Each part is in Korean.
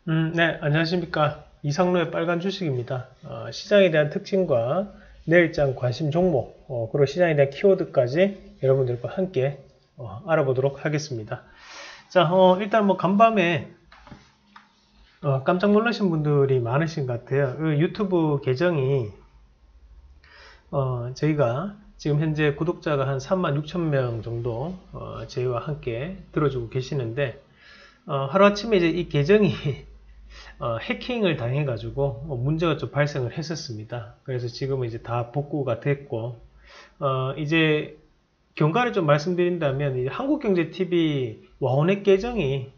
네, 안녕하십니까. 이상로의 빨간 주식입니다. 시장에 대한 특징과 내일장 관심 종목, 그리고 시장에 대한 키워드까지 여러분들과 함께 알아보도록 하겠습니다. 자, 일단 뭐 간밤에 깜짝 놀라신 분들이 많으신 것 같아요. 그 유튜브 계정이 저희가 지금 현재 구독자가 한 36,000명 정도 저희와 함께 들어주고 계시는데 하루아침에 이제 이 계정이 해킹을 당해가지고 문제가 좀 발생을 했었습니다. 그래서 지금은 이제 다 복구가 됐고, 이제 경과를 좀 말씀드린다면, 이제 한국경제TV 와우넷 계정이,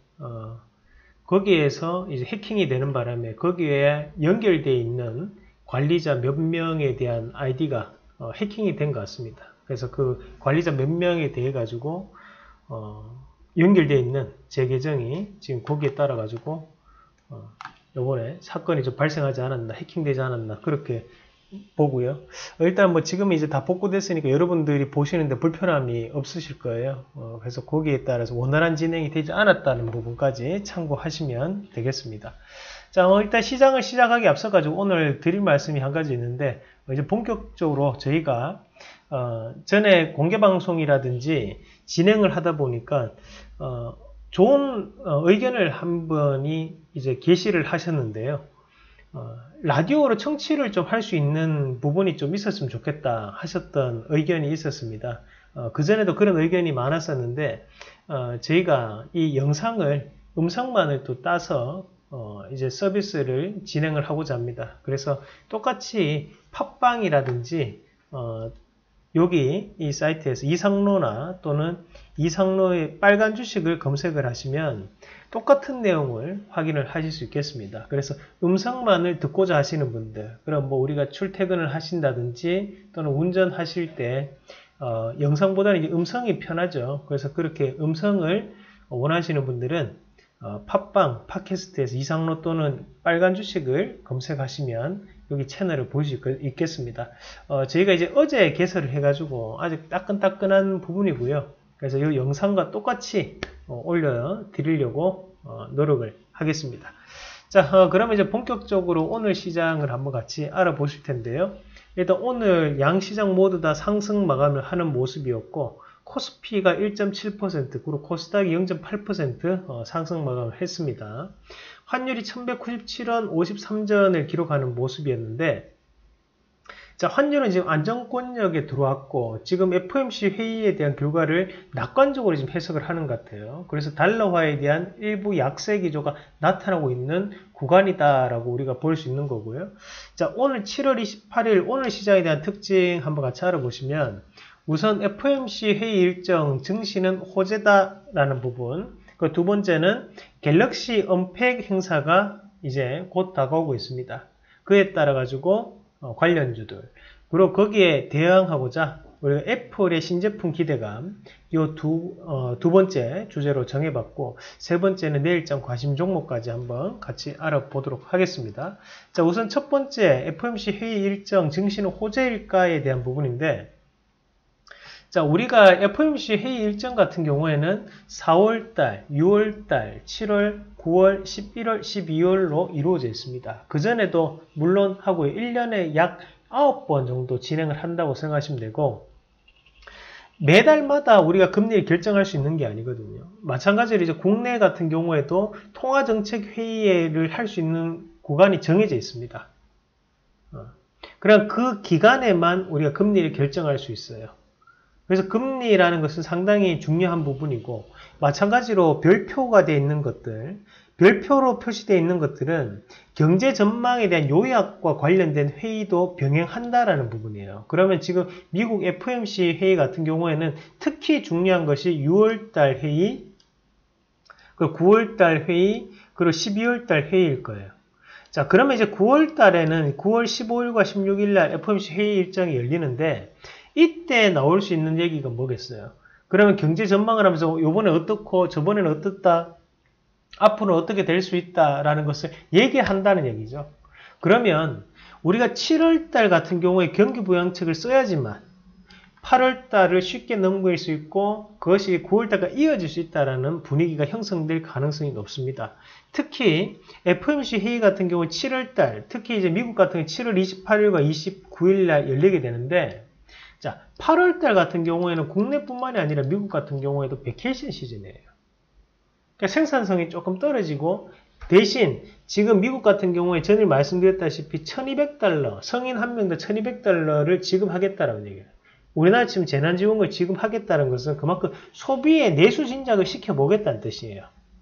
거기에서 이제 해킹이 되는 바람에 거기에 연결되어 있는 관리자 몇 명에 대한 아이디가 해킹이 된 것 같습니다. 그래서 그 관리자 몇 명에 대해 가지고, 연결되어 있는 제 계정이 지금 거기에 따라 가지고, 요번에 사건이 좀 발생하지 않았나, 해킹되지 않았나, 그렇게 보고요. 일단 뭐 지금 이제 다 복구됐으니까 여러분들이 보시는데 불편함이 없으실 거예요. 그래서 거기에 따라서 원활한 진행이 되지 않았다는 부분까지 참고하시면 되겠습니다. 자, 일단 시장을 시작하기 앞서가지고 오늘 드릴 말씀이 한 가지 있는데, 이제 본격적으로 저희가, 전에 공개방송이라든지 진행을 하다 보니까, 좋은 의견을 한 분이 이제 게시를 하셨는데요. 라디오로 청취를 좀 할 수 있는 부분이 좀 있었으면 좋겠다 하셨던 의견이 있었습니다. 그전에도 그런 의견이 많았었는데, 저희가 이 영상을, 음성만을 또 따서, 이제 서비스를 진행을 하고자 합니다. 그래서 똑같이 팟빵이라든지, 여기 이 사이트에서 이상로나 또는 이상로의 빨간 주식을 검색을 하시면 똑같은 내용을 확인을 하실 수 있겠습니다. 그래서 음성만을 듣고자 하시는 분들, 그럼 뭐 우리가 출퇴근을 하신다든지 또는 운전하실 때 영상보다는 이제 음성이 편하죠. 그래서 그렇게 음성을 원하시는 분들은 팟빵, 팟캐스트에서 이상로 또는 빨간 주식을 검색하시면 여기 채널을 보실 수 있겠습니다. 저희가 이제 어제 개설을 해가지고 아직 따끈따끈한 부분이고요. 그래서 이 영상과 똑같이 올려드리려고 노력을 하겠습니다. 자, 그러면 이제 본격적으로 오늘 시장을 한번 같이 알아보실 텐데요. 일단 오늘 양시장 모두 다 상승 마감을 하는 모습이었고, 코스피가 1.7%, 그리고 코스닥이 0.8% 상승 마감을 했습니다. 환율이 1197원 53전을 기록하는 모습이었는데, 자, 환율은 지금 안정권역에 들어왔고, 지금 FOMC 회의에 대한 결과를 낙관적으로 지금 해석을 하는 것 같아요. 그래서 달러화에 대한 일부 약세 기조가 나타나고 있는 구간이다라고 우리가 볼 수 있는 거고요. 자, 오늘 7월 28일 오늘 시장에 대한 특징 한번 같이 알아보시면, 우선 FOMC 회의 일정 증시는 호재다라는 부분, 그 두 번째는 갤럭시 언팩 행사가 이제 곧 다가오고 있습니다. 그에 따라 가지고 관련주들, 그리고 거기에 대응하고자 우리가 애플의 신제품 기대감, 이 두 번째 주제로 정해봤고, 세 번째는 내일장 관심 종목까지 한번 같이 알아보도록 하겠습니다. 자, 우선 첫 번째 FOMC 회의 일정 증시는 호재일까에 대한 부분인데, 자, 우리가 FOMC 회의 일정 같은 경우에는 4월달, 6월달, 7월, 9월, 11월, 12월로 이루어져 있습니다. 그전에도 물론 하고요. 1년에 약 9번 정도 진행을 한다고 생각하시면 되고, 매달마다 우리가 금리를 결정할 수 있는 게 아니거든요. 마찬가지로 이제 국내 같은 경우에도 통화정책회의를 할 수 있는 구간이 정해져 있습니다. 그럼 그 기간에만 우리가 금리를 결정할 수 있어요. 그래서 금리라는 것은 상당히 중요한 부분이고, 마찬가지로 별표가 되어 있는 것들, 별표로 표시되어 있는 것들은 경제 전망에 대한 요약과 관련된 회의도 병행한다라는 부분이에요. 그러면 지금 미국 FOMC 회의 같은 경우에는 특히 중요한 것이 6월달 회의, 그리고 9월달 회의, 그리고 12월달 회의일 거예요. 자, 그러면 이제 9월달에는 9월 15일과 16일 날 FOMC 회의 일정이 열리는데, 이때 나올 수 있는 얘기가 뭐겠어요? 그러면 경제 전망을 하면서 요번에 어떻고 저번에는 어떻다, 앞으로는 어떻게 될 수 있다라는 것을 얘기한다는 얘기죠. 그러면 우리가 7월달 같은 경우에 경기부양책을 써야지만 8월달을 쉽게 넘길 수 있고 그것이 9월달까지 이어질 수 있다는 분위기가 형성될 가능성이 높습니다. 특히 FOMC 회의 같은 경우 7월달, 특히 이제 미국 같은 경우 7월 28일과 29일날 열리게 되는데, 자, 8월달 같은 경우에는 국내뿐만이 아니라 미국 같은 경우에도 베케이션 시즌이에요. 그러니까 생산성이 조금 떨어지고, 대신 지금 미국 같은 경우에 전에 말씀드렸다시피 1200달러, 성인 한 명당 1200달러를 지급하겠다라는 얘기예요. 우리나라 지금 재난지원금을 지급하겠다는 것은 그만큼 소비의 내수 진작을 시켜보겠다는 뜻이에요.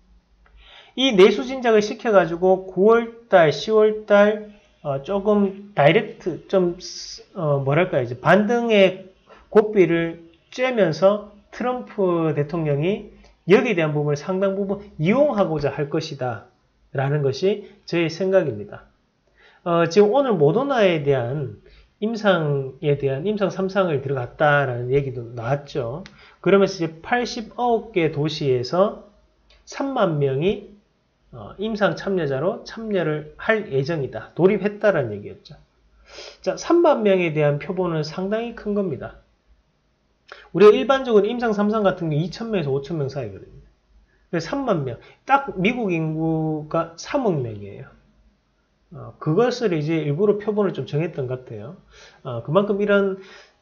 이 내수 진작을 시켜가지고 9월달, 10월달 조금 다이렉트, 뭐랄까, 이제 반등의 고삐를 쬐면서 트럼프 대통령이 여기에 대한 부분을 상당 부분 이용하고자 할 것이다. 라는 것이 저의 생각입니다. 지금 오늘 모더나에 대한 임상 3상을 들어갔다라는 얘기도 나왔죠. 그러면서 이제 89개 도시에서 3만 명이 임상 참여자로 참여를 할 예정이다. 돌입했다라는 얘기였죠. 자, 3만 명에 대한 표본은 상당히 큰 겁니다. 우리가 일반적으로 임상 3상 같은 경우 2,000명에서 5,000명 사이거든요. 그래서 3만 명. 딱 미국 인구가 3억 명이에요. 그것을 이제 일부러 표본을 좀 정했던 것 같아요. 그만큼 이런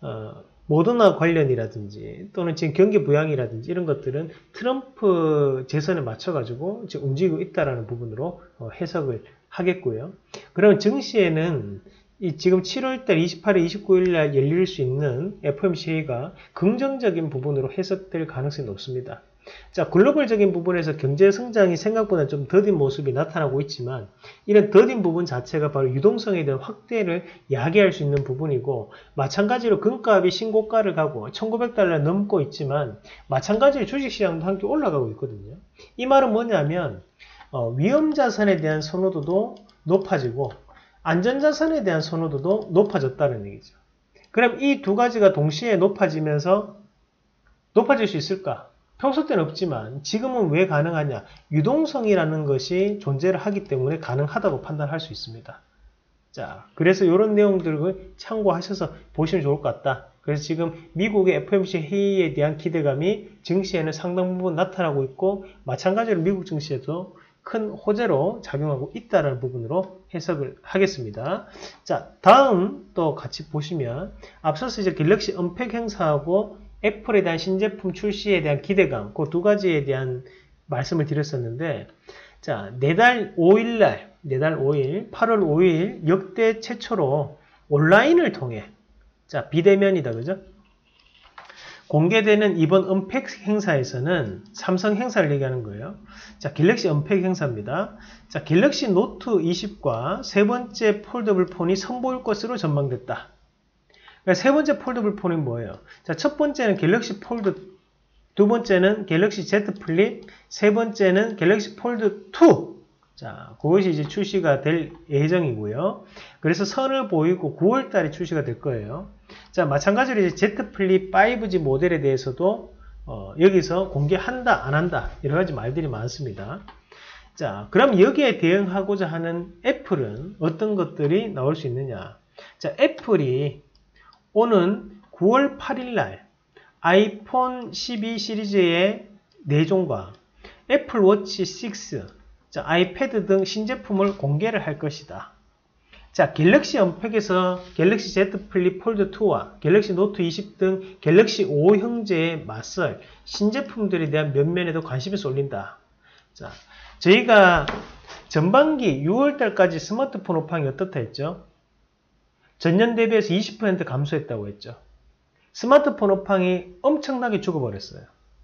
모더나 관련이라든지 또는 지금 경기 부양이라든지 이런 것들은 트럼프 재선에 맞춰가지고 지금 움직이고 있다라는 부분으로 해석을 하겠고요. 그러면 증시에는 지금 7월달 28일, 29일날 열릴 수 있는 FOMC 회의가 긍정적인 부분으로 해석될 가능성이 높습니다. 자, 글로벌적인 부분에서 경제 성장이 생각보다 좀 더딘 모습이 나타나고 있지만 이런 더딘 부분 자체가 바로 유동성에 대한 확대를 야기할 수 있는 부분이고, 마찬가지로 금값이 신고가를 가고 1900달러 넘고 있지만 마찬가지로 주식시장도 함께 올라가고 있거든요. 이 말은 뭐냐면 위험자산에 대한 선호도도 높아지고 안전자산에 대한 선호도도 높아졌다는 얘기죠. 그럼 이 두 가지가 동시에 높아지면서 높아질 수 있을까? 평소 때는 없지만 지금은 왜 가능하냐? 유동성이라는 것이 존재를 하기 때문에 가능하다고 판단할 수 있습니다. 자, 그래서 이런 내용들을 참고하셔서 보시면 좋을 것 같다. 그래서 지금 미국의 FOMC 회의에 대한 기대감이 증시에는 상당 부분 나타나고 있고, 마찬가지로 미국 증시에도 큰 호재로 작용하고 있다는 부분으로 해석을 하겠습니다. 자, 다음 또 같이 보시면 앞서서 이제 갤럭시 언팩 행사하고 애플에 대한 신제품 출시에 대한 기대감, 그 두 가지에 대한 말씀을 드렸었는데, 자, 내달 5일, 8월 5일 역대 최초로 온라인을 통해, 자, 비대면이다, 그죠? 공개되는 이번 언팩 행사에서는 삼성 행사를 얘기하는 거예요. 자, 갤럭시 언팩 행사입니다. 자, 갤럭시 노트 20과 세 번째 폴더블 폰이 선보일 것으로 전망됐다. 세 번째 폴더블 폰이 뭐예요? 자, 첫 번째는 갤럭시 폴드, 두 번째는 갤럭시 Z 플립, 세 번째는 갤럭시 폴드 2. 자, 그것이 이제 출시가 될 예정이고요. 그래서 선을 보이고 9월 달에 출시가 될 거예요. 자, 마찬가지로 이제 Z 플립 5G 모델에 대해서도 여기서 공개한다, 안 한다, 여러 가지 말들이 많습니다. 자, 그럼 여기에 대응하고자 하는 애플은 어떤 것들이 나올 수 있느냐? 자, 애플이 오는 9월 8일 날 아이폰 12 시리즈의 4종과 애플 워치 6, 자, 아이패드 등 신제품을 공개를 할 것이다. 자, 갤럭시 언팩에서 갤럭시 Z 플립 폴드 2와 갤럭시 노트 20 등 갤럭시 5 형제에 맞설 신제품들에 대한 면면에도 관심이 쏠린다. 자, 저희가 전반기 6월달까지 스마트폰 업황이 어떻다 했죠? 전년 대비해서 20% 감소했다고 했죠. 스마트폰 업황이 엄청나게 죽어버렸어요.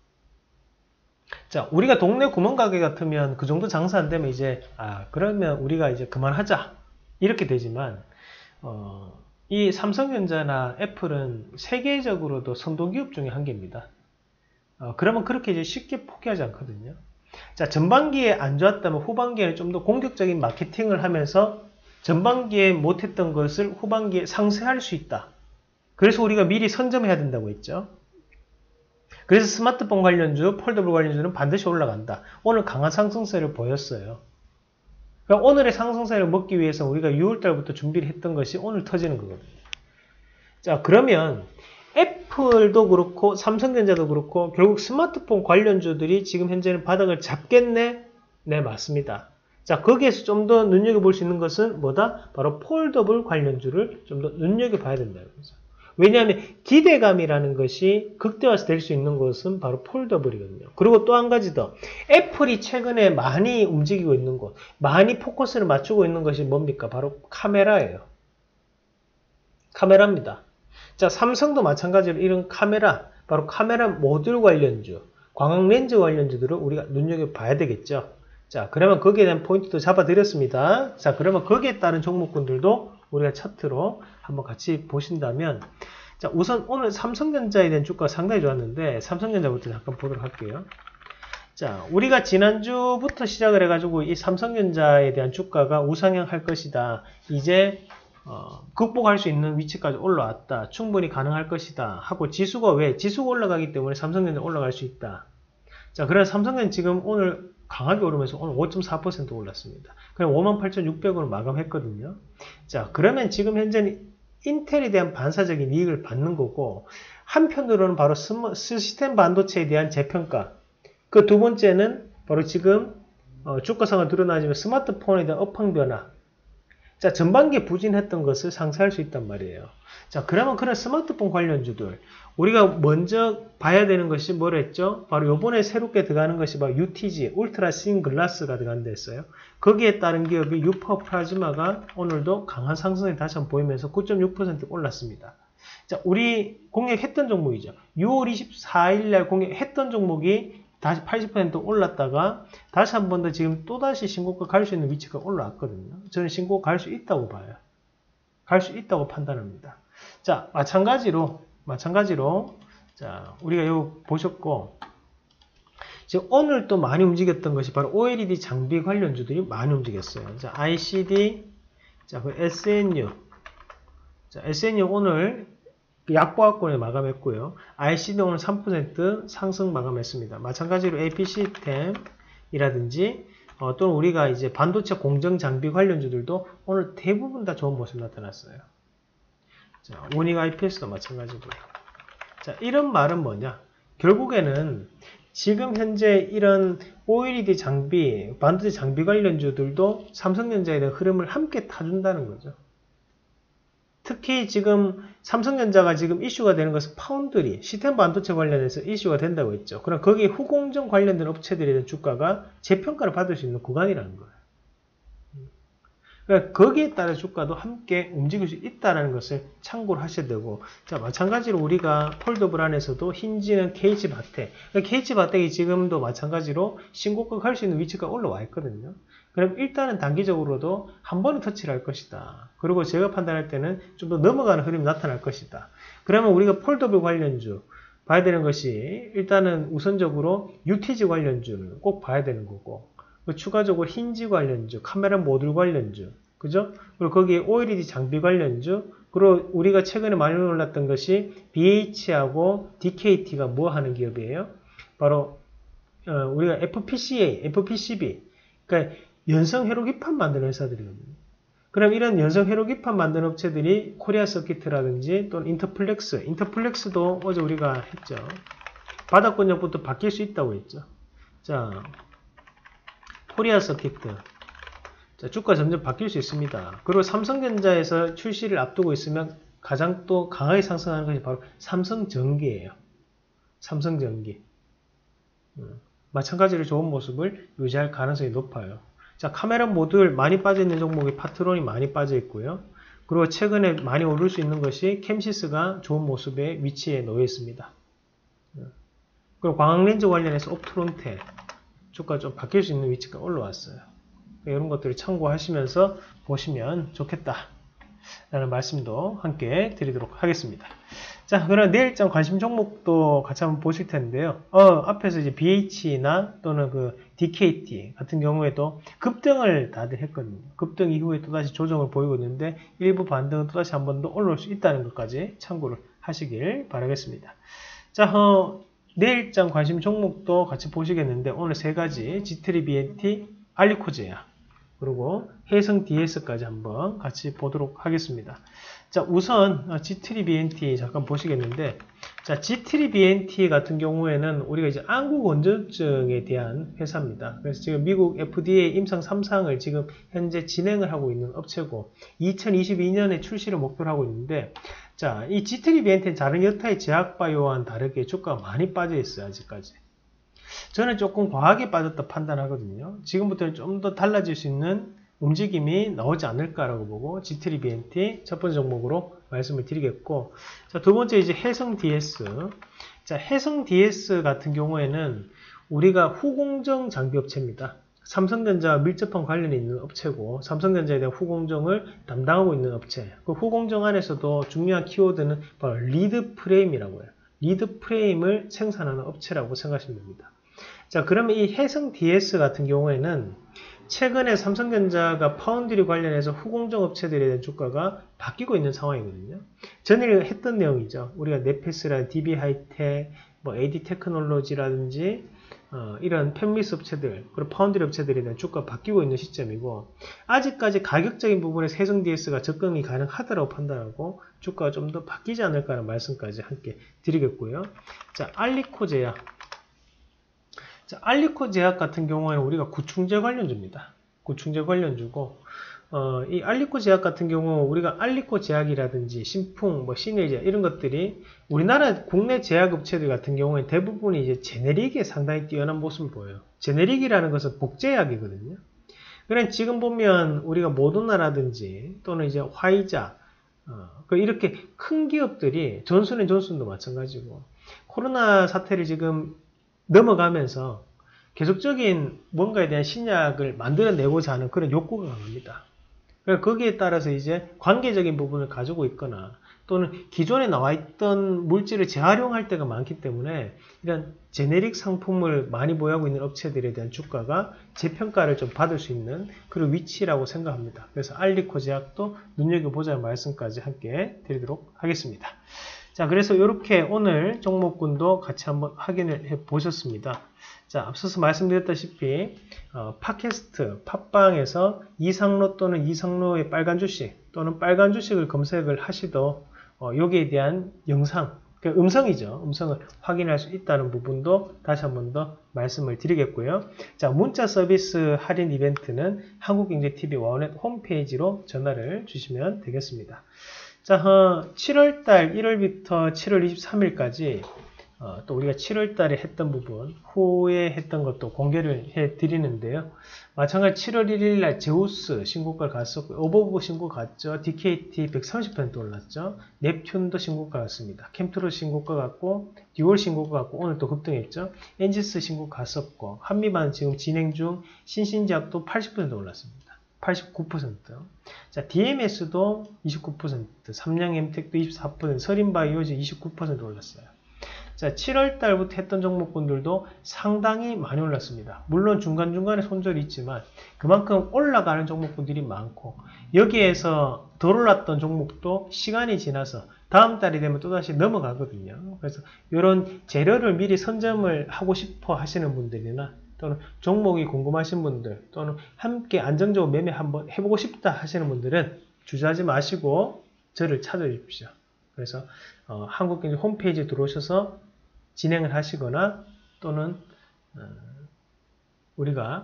자, 우리가 동네 구멍가게 같으면 그 정도 장사 안 되면 이제 그러면 우리가 이제 그만하자 이렇게 되지만 이 삼성전자나 애플은 세계적으로도 선도기업 중에 한 개입니다. 그러면 그렇게 이제 쉽게 포기하지 않거든요. 자, 전반기에 안 좋았다면 후반기에는 좀 더 공격적인 마케팅을 하면서 전반기에 못했던 것을 후반기에 상쇄할 수 있다. 그래서 우리가 미리 선점해야 된다고 했죠. 그래서 스마트폰 관련주, 폴더블 관련주는 반드시 올라간다. 오늘 강한 상승세를 보였어요. 그러니까 오늘의 상승세를 먹기 위해서 우리가 6월달부터 준비를 했던 것이 오늘 터지는 거거든요. 자, 그러면 애플도 그렇고 삼성전자도 그렇고 결국 스마트폰 관련주들이 지금 현재는 바닥을 잡겠네? 네, 맞습니다. 자, 거기에서 좀 더 눈여겨볼 수 있는 것은 뭐다? 바로 폴더블 관련주를 좀 더 눈여겨봐야 된다는 거죠. 왜냐하면 기대감이라는 것이 극대화될 수 수 있는 것은 바로 폴더블이거든요. 그리고 또 한 가지 더. 애플이 최근에 많이 움직이고 있는 곳, 많이 포커스를 맞추고 있는 것이 뭡니까? 바로 카메라예요. 카메라입니다. 자, 삼성도 마찬가지로 이런 카메라, 바로 카메라 모듈 관련주, 광학 렌즈 관련주들을 우리가 눈여겨봐야 되겠죠. 자, 그러면 거기에 대한 포인트도 잡아드렸습니다. 자, 그러면 거기에 따른 종목군들도 우리가 차트로 한번 같이 보신다면, 자, 우선 오늘 삼성전자에 대한 주가가 상당히 좋았는데, 삼성전자부터 잠깐 보도록 할게요. 자, 우리가 지난주부터 시작을 해가지고 이 삼성전자에 대한 주가가 우상향 할 것이다. 이제 극복할 수 있는 위치까지 올라왔다. 충분히 가능할 것이다. 하고 지수가 왜? 지수가 올라가기 때문에 삼성전자 올라갈 수 있다. 자, 그래서 삼성전자 지금 오늘 강하게 오르면서 오늘 5.4% 올랐습니다. 그럼 58,600원을 마감했거든요. 자, 그러면 지금 현재는 인텔에 대한 반사적인 이익을 받는 거고, 한편으로는 바로 시스템 반도체에 대한 재평가. 그 두 번째는 바로 지금 주가상을 드러나지만 스마트폰에 대한 업황 변화. 자, 전반기에 부진했던 것을 상쇄할 수 있단 말이에요. 자, 그러면 그런 스마트폰 관련주들, 우리가 먼저 봐야 되는 것이 뭐라 했죠? 바로 요번에 새롭게 들어가는 것이 바로 UTG, 울트라 신 글라스가 들어간다 했어요. 거기에 따른 기업이 유퍼 플라즈마가 오늘도 강한 상승을 다시 한번 보이면서 9.6% 올랐습니다. 자, 우리 공략했던 종목이죠. 6월 24일 날 공략했던 종목이 다시 80% 올랐다가 다시 한 번 더 지금 또다시 신고가 갈 수 있는 위치가 올라왔거든요. 저는 신고 갈 수 있다고 봐요. 갈 수 있다고 판단합니다. 자, 마찬가지로 자, 우리가 이거 보셨고, 지금 오늘 또 많이 움직였던 것이 바로 OLED 장비 관련주들이 많이 움직였어요. 자, ICD, 자, 그 SNU. 자, SNU 오늘 약보합권에 마감했고요. ICD 오늘 3% 상승 마감했습니다. 마찬가지로 AP시스템이라든지 또는 우리가 이제 반도체 공정 장비 관련주들도 오늘 대부분 다 좋은 모습 나타났어요. 자, 오닉 IPS도 마찬가지고요. 자, 이런 말은 뭐냐? 결국에는 지금 현재 이런 OLED 장비, 반도체 장비 관련주들도 삼성전자에 대한 흐름을 함께 타준다는 거죠. 특히 지금 삼성전자가 지금 이슈가 되는 것은 파운드리, 시스템 반도체 관련해서 이슈가 된다고 했죠. 그럼 거기에 후공정 관련된 업체들에 대한 주가가 재평가를 받을 수 있는 구간이라는 거예요. 그러니까 거기에 따라 주가도 함께 움직일 수 있다는 것을 참고를 하셔야 되고, 자, 마찬가지로 우리가 폴더블 안에서도 힌지는 KG바텍, KG바텍이 지금도 마찬가지로 신고가 갈 수 있는 위치가 올라와 있거든요. 그럼 일단은 단기적으로도 한 번은 터치를 할 것이다. 그리고 제가 판단할 때는 좀 더 넘어가는 흐름이 나타날 것이다. 그러면 우리가 폴더블 관련주 봐야 되는 것이 일단은 우선적으로 UTG 관련주는 꼭 봐야 되는 거고, 추가적으로 힌지 관련주, 카메라 모듈 관련주, 그죠? 그리고 거기에 OLED 장비 관련주, 그리고 우리가 최근에 많이 올랐던 것이 BH하고 DKT가 뭐 하는 기업이에요? 바로 우리가 FPCB, 그러니까 연성 회로기판 만드는 회사들이거든요. 그럼 이런 연성 회로기판 만드는 업체들이 코리아 서킷이라든지 또는 인터플렉스도 어제 우리가 했죠. 바닥권역부터 바뀔 수 있다고 했죠. 자, 코리아 서킷. 자, 주가 점점 바뀔 수 있습니다. 그리고 삼성전자에서 출시를 앞두고 있으면 가장 또 강하게 상승하는 것이 바로 삼성전기예요. 삼성전기. 마찬가지로 좋은 모습을 유지할 가능성이 높아요. 자, 카메라 모듈 많이 빠져있는 종목이 파트론이 많이 빠져있고요. 그리고 최근에 많이 오를 수 있는 것이 캠시스가 좋은 모습의 위치에 놓여 있습니다. 그리고 광학렌즈 관련해서 옵트론테 주가 좀 바뀔 수 있는 위치가 올라왔어요. 이런 것들을 참고하시면서 보시면 좋겠다 라는 말씀도 함께 드리도록 하겠습니다. 자, 그럼 내일장 관심 종목도 같이 한번 보실 텐데요. 앞에서 이제 BH나 또는 그 DKT 같은 경우에도 급등을 다들 했거든요. 급등 이후에 또다시 조정을 보이고 있는데 일부 반등은 또다시 한 번 더 올라올 수 있다는 것까지 참고를 하시길 바라겠습니다. 자, 내일장 관심 종목도 같이 보시겠는데 오늘 세 가지 G3BNT, 알리코제야. 그리고 해성 DS까지 한번 같이 보도록 하겠습니다. 자, 우선 G3BNT 잠깐 보시겠는데, 자, G3BNT 같은 경우에는 우리가 이제 안구 건조증에 대한 회사입니다. 그래서 지금 미국 FDA 임상 3상을 지금 현재 진행을 하고 있는 업체고 2022년에 출시를 목표로 하고 있는데, 자, 이 G3BNT는 다른 여타의 제약바이오와는 다르게 주가가 많이 빠져 있어요. 아직까지. 저는 조금 과하게 빠졌다 판단하거든요. 지금부터는 좀 더 달라질 수 있는 움직임이 나오지 않을까라고 보고 G3BNT 첫 번째 종목으로 말씀을 드리겠고, 자, 두 번째 이제 해성 DS. 자, 해성 DS 같은 경우에는 우리가 후공정 장비 업체입니다. 삼성전자와 밀접한 관련이 있는 업체고, 삼성전자에 대한 후공정을 담당하고 있는 업체. 그 후공정 안에서도 중요한 키워드는 바로 리드 프레임이라고 해요. 리드 프레임을 생산하는 업체라고 생각하시면 됩니다. 자, 그러면 이 해성 DS 같은 경우에는 최근에 삼성전자가 파운드리 관련해서 후공정 업체들에 대한 주가가 바뀌고 있는 상황이거든요. 전에 했던 내용이죠. 우리가 네페스라는 DB 하이텍, 뭐 AD 테크놀로지라든지 이런 팹리스 업체들, 그리고 파운드리 업체들에 대한 주가가 바뀌고 있는 시점이고, 아직까지 가격적인 부분에서 해성 DS가 접근이 가능하다고 판단하고 주가가 좀 더 바뀌지 않을까라는 말씀까지 함께 드리겠고요. 자, 알리코 제약. 자, 알리코 제약 같은 경우에는 우리가 구충제 관련주입니다. 구충제 관련주고, 이 알리코 제약 같은 경우 우리가 알리코 제약이라든지 신풍, 뭐 시네제 이런 것들이 우리나라 국내 제약업체들 같은 경우에 대부분이 이제 제네릭에 상당히 뛰어난 모습을 보여요. 제네릭이라는 것은 복제약이거든요. 그러니까 지금 보면 우리가 모더나라든지 또는 이제 화이자, 이렇게 큰 기업들이 존슨앤존슨도 마찬가지고 코로나 사태를 지금 넘어가면서 계속적인 뭔가에 대한 신약을 만들어내고자 하는 그런 욕구가 강합니다. 거기에 따라서 이제 관계적인 부분을 가지고 있거나 또는 기존에 나와 있던 물질을 재활용할 때가 많기 때문에 이런 제네릭 상품을 많이 보유하고 있는 업체들에 대한 주가가 재평가를 좀 받을 수 있는 그런 위치라고 생각합니다. 그래서 알리코 제약도 눈여겨보자는 말씀까지 함께 드리도록 하겠습니다. 자, 그래서 이렇게 오늘 종목군도 같이 한번 확인을 해 보셨습니다. 자, 앞서서 말씀드렸다시피 팟캐스트, 팟빵에서 이상로 또는 이상로의 빨간 주식 또는 빨간 주식을 검색을 하시도 여기에 대한 영상, 그러니까 음성이죠. 음성을 확인할 수 있다는 부분도 다시 한 번 더 말씀을 드리겠고요. 자, 문자 서비스 할인 이벤트는 한국경제TV 와우넷 홈페이지로 전화를 주시면 되겠습니다. 자, 7월달 1월부터 7월 23일까지 또 우리가 7월달에 했던 부분 후에 했던 것도 공개를 해 드리는데요. 마찬가지 7월 1일날 제우스 신고가를 갔었고 오버오버 신고 갔죠. DKT 130% 올랐죠. 넵튠도 신고가 갔습니다. 캠트로 신고가 갔고 듀얼 신고가 갔고 오늘 또 급등했죠. 엔지스 신고 갔었고 한미반 지금 진행 중 신신제약도 80% 올랐습니다. 89%. 자, DMS도 29%, 삼양엠텍도 24%, 서린바이오지 29% 올랐어요. 자, 7월 달부터 했던 종목군들도 상당히 많이 올랐습니다. 물론 중간중간에 손절이 있지만 그만큼 올라가는 종목군들이 많고 여기에서 덜 올랐던 종목도 시간이 지나서 다음 달이 되면 또다시 넘어가거든요. 그래서 이런 재료를 미리 선점을 하고 싶어 하시는 분들이나 또는 종목이 궁금하신 분들 또는 함께 안정적으로 매매 한번 해보고 싶다 하시는 분들은 주저하지 마시고 저를 찾아주십시오. 그래서 한국경제 홈페이지에 들어오셔서 진행을 하시거나 또는 우리가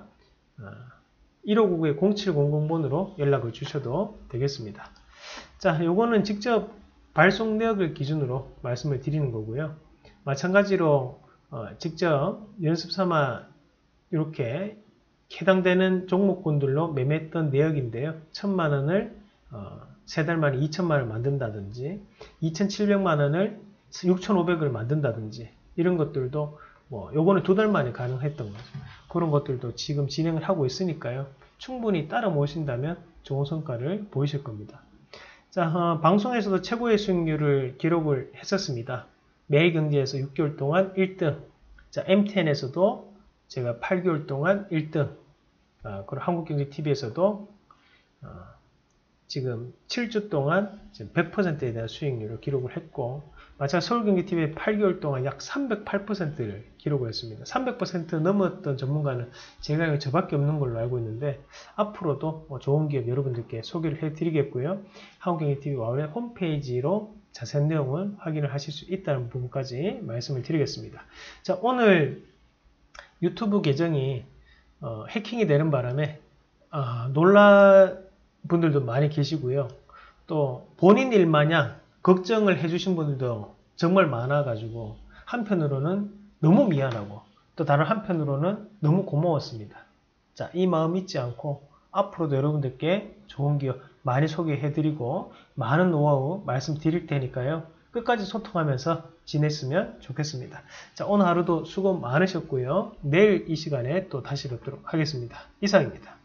1599-0700번으로 연락을 주셔도 되겠습니다. 자, 요거는 직접 발송 내역을 기준으로 말씀을 드리는 거고요. 마찬가지로 직접 연습 삼아 이렇게 해당되는 종목군들로 매매했던 내역인데요. 1000만원을 3달 만에 2000만원을 만든다든지 2700만원을 6500을 만든다든지 이런 것들도 요거는 2달 만에 가능했던 거죠. 그런 것들도 지금 진행을 하고 있으니까요. 충분히 따라 모신다면 좋은 성과를 보이실 겁니다. 자, 방송에서도 최고의 수익률을 기록을 했었습니다. 매일경제에서 6개월 동안 1등. 자, MTN에서도 제가 8개월 동안 1등, 그리고 한국경제TV에서도 지금 7주 동안 100%에 대한 수익률을 기록을 했고, 마찬가지로 서울경기TV의 8개월 동안 약 308%를 기록을 했습니다. 300% 넘었던 전문가는 제가 저밖에 없는 걸로 알고 있는데, 앞으로도 좋은 기업 여러분들께 소개를 해드리겠고요. 한국경기TV 와우의 홈페이지로 자세한 내용을 확인을 하실 수 있다는 부분까지 말씀을 드리겠습니다. 자, 오늘 유튜브 계정이 해킹이 되는 바람에 놀란 분들도 많이 계시고요. 또 본인 일 마냥 걱정을 해주신 분들도 정말 많아가지고 한편으로는 너무 미안하고 또 다른 한편으로는 너무 고마웠습니다. 자, 이 마음 잊지 않고 앞으로도 여러분들께 좋은 기업 많이 소개해드리고 많은 노하우 말씀드릴 테니까요. 끝까지 소통하면서 지냈으면 좋겠습니다. 자, 오늘 하루도 수고 많으셨고요. 내일 이 시간에 또 다시 뵙도록 하겠습니다. 이상입니다.